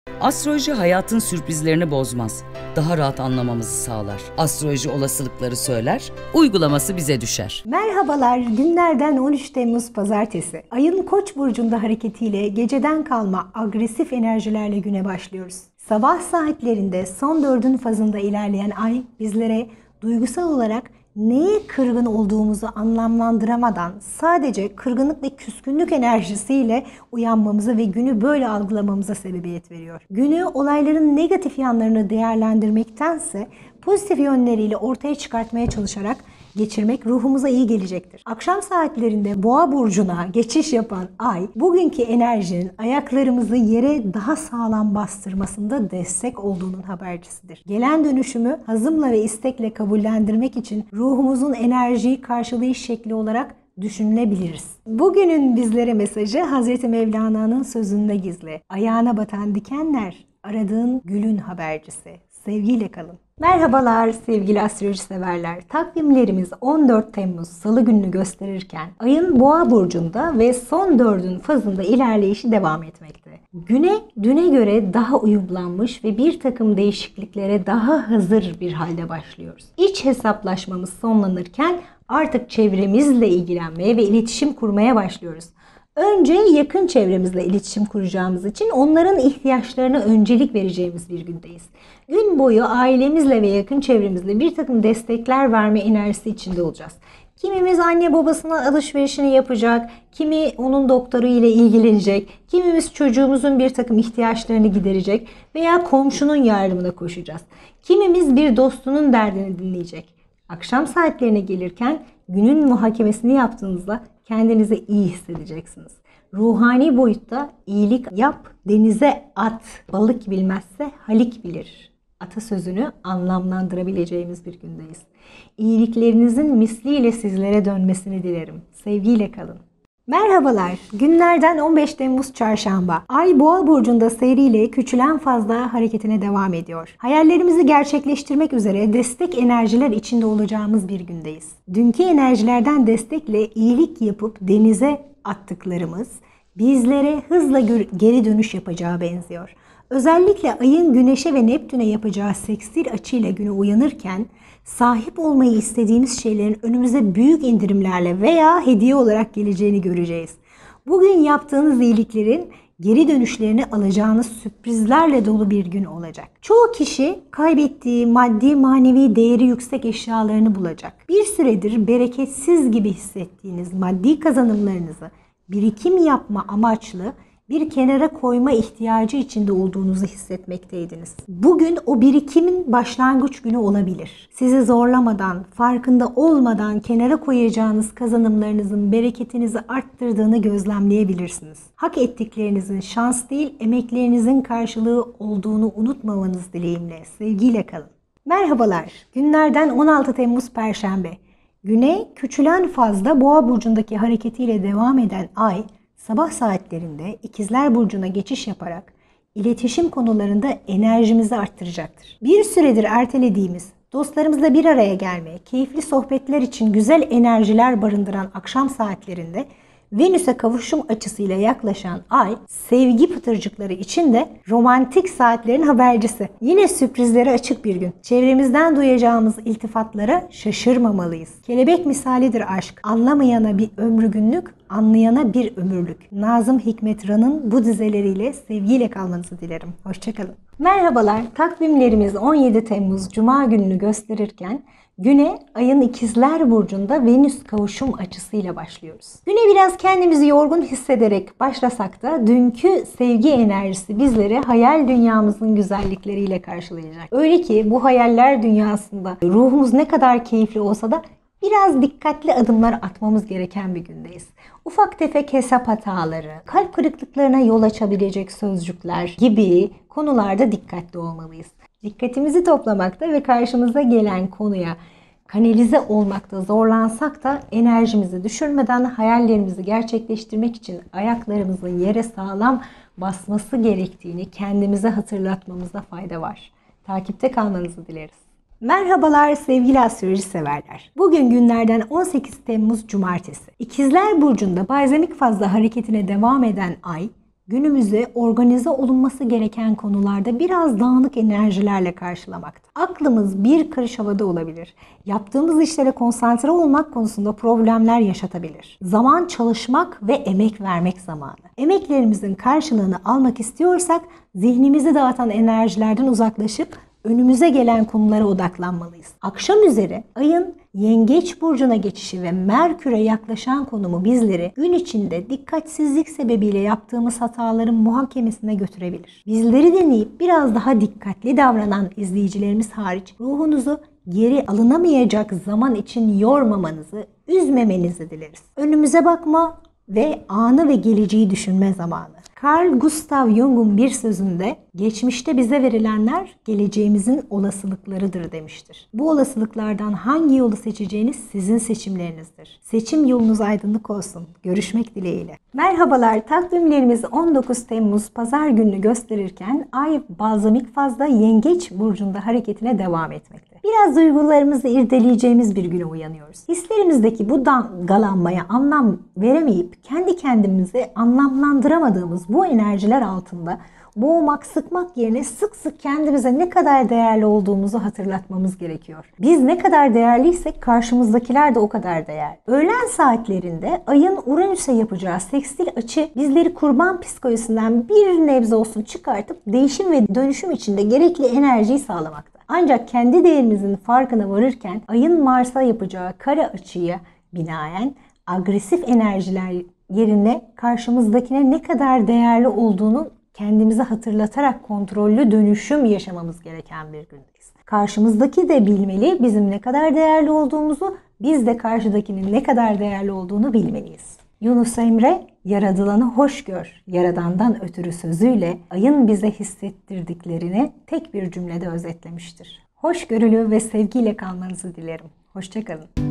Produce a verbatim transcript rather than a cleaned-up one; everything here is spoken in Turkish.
Astroloji hayatın sürprizlerini bozmaz. Daha rahat anlamamızı sağlar. Astroloji olasılıkları söyler, uygulaması bize düşer. Merhabalar, günlerden on üç Temmuz Pazartesi. Ayın Koç burcunda hareketiyle geceden kalma agresif enerjilerle güne başlıyoruz. Sabah saatlerinde son dördün fazında ilerleyen ay bizlere duygusal olarak neye kırgın olduğumuzu anlamlandıramadan sadece kırgınlık ve küskünlük enerjisiyle uyanmamıza ve günü böyle algılamamıza sebebiyet veriyor. Günü olayların negatif yanlarını değerlendirmektense pozitif yönleriyle ortaya çıkartmaya çalışarak geçirmek ruhumuza iyi gelecektir. Akşam saatlerinde Boğa burcuna geçiş yapan ay, bugünkü enerjinin ayaklarımızı yere daha sağlam bastırmasında destek olduğunun habercisidir. Gelen dönüşümü hazımla ve istekle kabullendirmek için ruhumuzun enerjiyi karşılayış şekli olarak düşünülebiliriz. Bugünün bizlere mesajı Hazreti Mevlana'nın sözünde gizli. Ayağına batan dikenler aradığın gülün habercisi. Sevgiyle kalın. Merhabalar sevgili astroloji severler. Takvimlerimiz on dört Temmuz Salı gününü gösterirken ayın Boğa burcunda ve son dördün fazında ilerleyişi devam etmekte. Güne düne göre daha uyumlanmış ve bir takım değişikliklere daha hazır bir halde başlıyoruz. İç hesaplaşmamız sonlanırken artık çevremizle ilgilenmeye ve iletişim kurmaya başlıyoruz. Önce yakın çevremizle iletişim kuracağımız için onların ihtiyaçlarına öncelik vereceğimiz bir gündeyiz. Gün boyu ailemizle ve yakın çevremizle bir takım destekler verme enerjisi içinde olacağız. Kimimiz anne babasına alışverişini yapacak, kimi onun doktoru ile ilgilenecek, kimimiz çocuğumuzun bir takım ihtiyaçlarını giderecek veya komşunun yardımına koşacağız. Kimimiz bir dostunun derdini dinleyecek. Akşam saatlerine gelirken günün muhakemesini yaptığınızda kendinizi iyi hissedeceksiniz. Ruhani boyutta iyilik yap, denize at. Balık bilmezse halik bilir. Atasözünü anlamlandırabileceğimiz bir gündeyiz. İyiliklerinizin misliyle sizlere dönmesini dilerim. Sevgiyle kalın. Merhabalar. Günlerden on beş Temmuz Çarşamba. Ay Boğa burcunda seyriyle küçülen fazla hareketine devam ediyor. Hayallerimizi gerçekleştirmek üzere destek enerjiler içinde olacağımız bir gündeyiz. Dünkü enerjilerden destekle iyilik yapıp denize attıklarımız bizlere hızla geri dönüş yapacağı benziyor. Özellikle ayın Güneş'e ve Neptün'e yapacağı sekstil açıyla güne uyanırken sahip olmayı istediğimiz şeylerin önümüze büyük indirimlerle veya hediye olarak geleceğini göreceğiz. Bugün yaptığınız iyiliklerin geri dönüşlerini alacağınız sürprizlerle dolu bir gün olacak. Çoğu kişi kaybettiği maddi manevi değeri yüksek eşyalarını bulacak. Bir süredir bereketsiz gibi hissettiğiniz maddi kazanımlarınızı birikim yapma amaçlı bir kenara koyma ihtiyacı içinde olduğunuzu hissetmekteydiniz. Bugün o birikimin başlangıç günü olabilir. Sizi zorlamadan, farkında olmadan kenara koyacağınız kazanımlarınızın bereketinizi arttırdığını gözlemleyebilirsiniz. Hak ettiklerinizin şans değil, emeklerinizin karşılığı olduğunu unutmamanız dileğimle. Sevgiyle kalın. Merhabalar. Günlerden on altı Temmuz Perşembe. Güne küçülen fazda Boğa burcundaki hareketiyle devam eden ay, sabah saatlerinde İkizler burcuna geçiş yaparak iletişim konularında enerjimizi arttıracaktır. Bir süredir ertelediğimiz, dostlarımızla bir araya gelmeye, keyifli sohbetler için güzel enerjiler barındıran akşam saatlerinde Venüs'e kavuşum açısıyla yaklaşan ay, sevgi pıtırcıkları için de romantik saatlerin habercisi. Yine sürprizlere açık bir gün. Çevremizden duyacağımız iltifatlara şaşırmamalıyız. Kelebek misalidir aşk. Anlamayana bir ömrü günlük, anlayana bir ömürlük. Nazım Hikmet Ran'ın bu dizeleriyle sevgiyle kalmanızı dilerim. Hoşçakalın. Merhabalar. Takvimlerimiz on yedi Temmuz Cuma gününü gösterirken güne ayın İkizler burcunda Venüs kavuşum açısıyla başlıyoruz. Güne biraz kendimizi yorgun hissederek başlasak da dünkü sevgi enerjisi bizleri hayal dünyamızın güzellikleriyle karşılayacak. Öyle ki bu hayaller dünyasında ruhumuz ne kadar keyifli olsa da biraz dikkatli adımlar atmamız gereken bir gündeyiz. Ufak tefek hesap hataları, kalp kırıklıklarına yol açabilecek sözcükler gibi konularda dikkatli olmalıyız. Dikkatimizi toplamakta ve karşımıza gelen konuya kanalize olmakta zorlansak da enerjimizi düşürmeden hayallerimizi gerçekleştirmek için ayaklarımızın yere sağlam basması gerektiğini kendimize hatırlatmamızda fayda var. Takipte kalmanızı dileriz. Merhabalar sevgili astroloji severler. Bugün günlerden on sekiz Temmuz Cumartesi. İkizler Burcu'nda barizemik fazla hareketine devam eden ay, günümüzü organize olunması gereken konularda biraz dağınık enerjilerle karşılamakta. Aklımız bir karış havada olabilir. Yaptığımız işlere konsantre olmak konusunda problemler yaşatabilir. Zaman çalışmak ve emek vermek zamanı. Emeklerimizin karşılığını almak istiyorsak zihnimizi dağıtan enerjilerden uzaklaşıp önümüze gelen konulara odaklanmalıyız. Akşam üzeri ayın Yengeç burcuna geçişi ve Merkür'e yaklaşan konumu bizleri gün içinde dikkatsizlik sebebiyle yaptığımız hataların muhakemesine götürebilir. Bizleri dinleyip biraz daha dikkatli davranan izleyicilerimiz hariç ruhunuzu geri alınamayacak zaman için yormamanızı, üzmemenizi dileriz. Önümüze bakma ve anı ve geleceği düşünme zamanı. Carl Gustav Jung'un bir sözünde geçmişte bize verilenler geleceğimizin olasılıklarıdır demiştir. Bu olasılıklardan hangi yolu seçeceğiniz sizin seçimlerinizdir. Seçim yolunuz aydınlık olsun. Görüşmek dileğiyle. Merhabalar, takvimlerimiz on dokuz Temmuz Pazar gününü gösterirken Ay balzamik fazda Yengeç burcunda hareketine devam etmekte. Biraz duygularımızı irdeleyeceğimiz bir güne uyanıyoruz. Hislerimizdeki bu dalgalanmaya anlam veremeyip kendi kendimizi anlamlandıramadığımız bu enerjiler altında boğmak, sıkmak yerine sık sık kendimize ne kadar değerli olduğumuzu hatırlatmamız gerekiyor. Biz ne kadar değerliysek karşımızdakiler de o kadar değerli. Öğlen saatlerinde ayın Uranüs'e yapacağı sekstil açı bizleri kurban psikolojisinden bir nebze olsun çıkartıp değişim ve dönüşüm içinde gerekli enerjiyi sağlamakta. Ancak kendi değerimizin farkına varırken ayın Mars'a yapacağı kare açıya binaen agresif enerjiler yerine karşımızdakine ne kadar değerli olduğunu kendimize hatırlatarak kontrollü dönüşüm yaşamamız gereken bir gündeyiz. Karşımızdaki de bilmeli bizim ne kadar değerli olduğumuzu, biz de karşıdakinin ne kadar değerli olduğunu bilmeliyiz. Yunus Emre, yaradılanı hoş gör, yaradandan ötürü sözüyle ayın bize hissettirdiklerini tek bir cümlede özetlemiştir. Hoşgörülü ve sevgiyle kalmanızı dilerim. Hoşça kalın.